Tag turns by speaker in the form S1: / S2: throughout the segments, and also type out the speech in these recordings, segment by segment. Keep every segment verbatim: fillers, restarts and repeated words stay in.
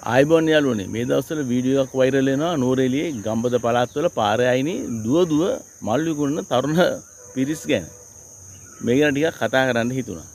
S1: ආයිබෝන් යාළුවනේ මේ දවස්වල වීඩියෝ එකක් වෛරල් වෙනවා නූරෙලියේ ගම්බද පළාත්වල පාරේ අයිනේ දුව දුව මල් විකුණන තරුණ පිරිස් ගැන. මේ ගැන ටිකක් කතා කරන්න හිතුණා.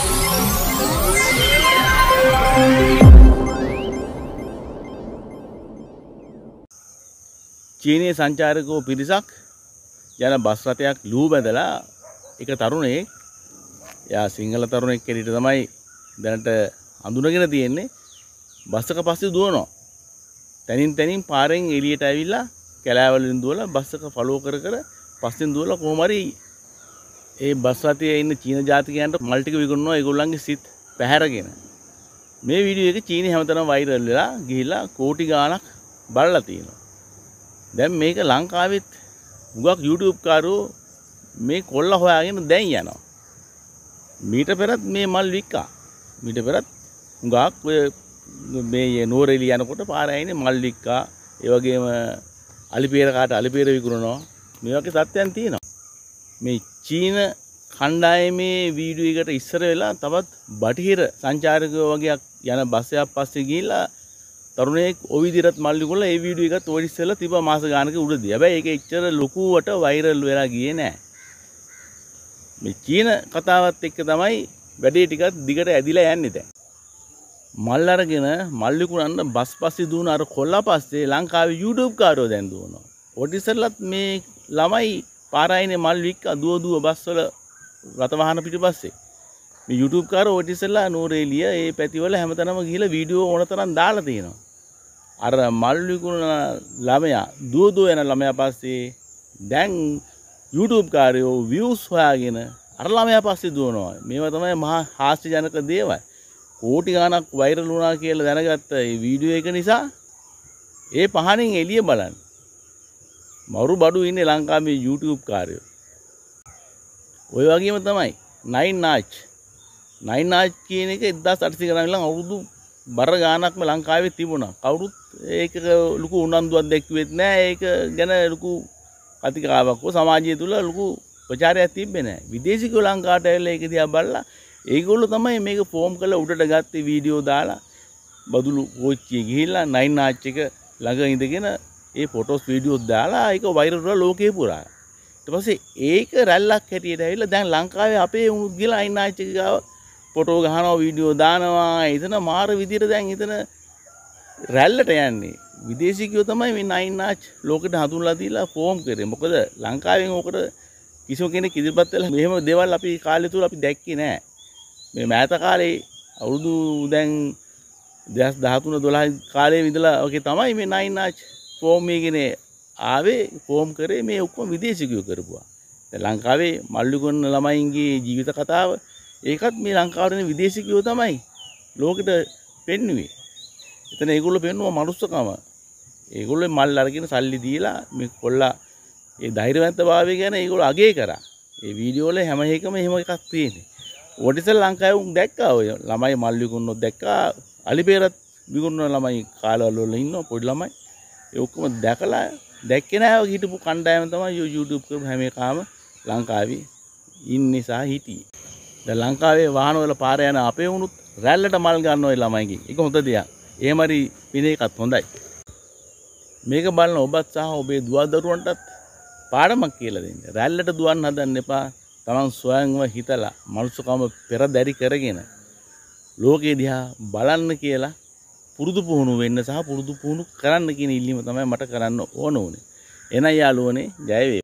S1: චීනීය සංචාරකෝ පිරිසක් යන බස් රථයක් ලූ බැඳලා එක තරුණයෙක් යා සිංහල තරුණෙක් කෙනෙක් තමයි දැනට හඳුනගෙන තියෙන්නේ. බස් එක පස්සේ දුවනවා. තනින් තනින් පාරෙන් එළියට ඇවිල්ලා කැලෑවලින් දුවලා බස් එක ෆලෝ කර කර පස්සෙන් දුවලා කොහොම හරි ඒ බස් රථයේ ඉන්න චීන ජාතිකයන්ට මල් ටික විකුණනවා ඒගොල්ලන්ගේ සිත් පැහැරගෙන. මේ වීඩියෝ එක චීනි හැමතැනම වෛරල් වෙලා ගිහිල්ලා කෝටි ගාණක් බලලා තියෙනවා. දැන් මේක ලංකාවෙත් හුඟක් YouTube කාරෝ මේ කොල්ල හොයාගෙන දැන් යනවා. මීට පෙරත් මේ මල් වික්කා. මීට පෙරත් හුඟක් ඔය මේ නෝරෙලි යනකොට පාරේ අයිනේ මල් වික්කා. ඒ වගේම අලිපේර කාට අලිපේර විකුණනවා. මේ වගේ තත්ත්වයන් තියෙනවා. මේ චීන කණ්ඩායමේ වීඩියෝ එකට ඉස්සර වෙලා තවත් බටහිර සංචාරකයෝ වගේ යන බස් එකක් පස්සේ ගිහිල්ලා තරුණයෙක් ඔය විදිහට මල් විකුණලා ඒ වීඩියෝ එකත් ඔය ඉස්සෙල්ලා තිබ්බා මාස ගානක උඩදී. හැබැයි ඒක එච්චර ලොකුවට වෛරල් වෙලා ගියේ නෑ. මේ චීන කතාවත් එක්ක තමයි වැඩේ ටිකක් දිගට ඇදිලා යන්නේ දැන්. මල් අරගෙන මල් විකුණන්න බස් පස්සේ දුවන අර කොල්ලා පස්සේ ලංකාවේ YouTube කාරෝ දැන් දුවනවා. ඔය ඉස්සෙල්ලත් මේ ළමයි පාරායිනේ මල් වික්ක දුව දුව බස් වල රත වාහන පිටිපස්සේ. මේ YouTube කාරෝ ඔය ඉස්සෙල්ලා නෝරේලිය ඒ පැතිවල හැමතැනම ගිහිල්ලා වීඩියෝ ඕන තරම් දාලා තියෙනවා. අර මල් විකුණන ළමයා දුව දුව යන ළමයා පස්සේ දැන් YouTube කාරයෝ views හොයාගෙන අර ළමයා පස්සේ දුවනවා. මේවා තමයි මහා හාස්‍යජනක දේවල්. කෝටි ගාණක් වෛරල් වුණා කියලා දැනගත්ත මේ වීඩියෝ එක නිසා ඒ පහනෙන් එළිය බලන්න. මරු බඩු ඉන්නේ ලංකාවේ YouTube කාරයෝ. ඔය වගේම තමයි නයින් නාච්. නයින් නාච් කියන එක එක්දාස් අටසිය ගණන් ළඟ අවුරුදු බර ගාණක්ම ලංකාවේ තිබුණා. කවුරුත් ඒක ලොකු උනන්දුවක් දැක්ුවෙත් නෑ. ඒක ගැන ලොකු කතිකාවක් හෝ සමාජය තුල ලොකු ප්‍රචාරයක් තිබ්බේ නෑ. විදේශිකයෝ ලංකාවට ඇවිල්ලා ඒක දිහා බලලා ඒගොල්ලෝ තමයි මේක ෆෝම් කරලා උඩට ගත්තේ වීඩියෝ දාලා බදුළු කෝච්චියේ ගිහිල්ලා නයින් නාච් එක ළඟ ඉඳගෙන ඒ ෆොටෝස් වීඩියෝස් දාලා ඒක වෛරල් වුණා ලෝකේ පුරා. ඊට පස්සේ ඒක රැල්ලක් හැටියට ඇවිල්ලා දැන් ලංකාවේ අපේ උනුත් ගිහලා නයින් නාච් එක ගාව ෆොටෝ ගහනවා වීඩියෝ දානවා. එතන මාර විදියට දැන් එතන රැල්ලට යන්නේ. විදේශිකයෝ තමයි මේ නයින් නාච් ලෝකෙට හඳුන්ලා දීලා ෆෝම් කරේ. මොකද ලංකාවෙන් ඕකට කිසිම කෙනෙක් ඉදිරිපත් වෙලා මෙහෙම දේවල් අපි කාලය තුල අපි දැක්කේ නෑ. මේ මෑත කාලේ අවුරුදු දැන් දෙදාස් දහතුන දොළහ කාලේ ඉඳලා ඔකේ තමයි මේ නයින් නාච් ෆෝම් එකගෙන ආවේ. ෆෝම් කරේ මේ ඔක්කොම විදේශිකයෝ කරපුවා. දැන් ලංකාවේ මල් විකුණන ළමයින්ගේ ජීවිත කතාව ඒකත් මේ ලංකාවට එන විදේශිකයෝ තමයි ලෝකෙට පෙන්වුවේ. එතන ඒගොල්ලෝ පෙන්වුවා මනුස්සකම. ඒගොල්ලෝ මල් අරගෙන සල්ලි දීලා මේ කොල්ලා ඒ ධෛර්යවන්ත භාවය ගැන ඒගොල්ලෝ අගය කරා. ඒ වීඩියෝ වල හැම එකම එහෙම එකක් තියෙන්නේ. ඔඩිසල් ලංකාවේ උන් දැක්කා ඔය ළමයි මල් විකුණනොත් දැක්කා. අලිපේරත් විකුණන ළමයි කාලවල වල ඉන්නවා පොඩි ළමයි. ඒ ඔක්කොම දැකලා දැක්කේ නැහැ ඔය හිටපු කණ්ඩායම තමයි YouTube කරපු හැම එකම ලංකාවේ ඉන්නේ සහ හිටියේ. දැන් ලංකාවේ වාහන වල පාර යන අපේ වුණුත් රැල්ලට මල් ගන්න ඔය ළමයිගේ. ඒක හොඳ දෙයක්. එහෙම හරි පින එකත් හොඳයි. මේක බලන ඔබත් සහ ඔබේ දුව දරුවන්ටත් පාඩමක් කියලා දෙන්න. රැල්ලට දුවන්න හදන්න එපා. තමන් ස්වයංව හිතලා මනුස්සකම පෙරදැරි කරගෙන ලෝකෙ දිහා බලන්න කියලා පුරුදු පුහුණු වෙන්න සහ පුරුදු පුහුණු කරන්න කියන ඉල්ලීම තමයි මට කරන්න ඕන උනේ. එනයි යාළුවනේ ජය වේවා.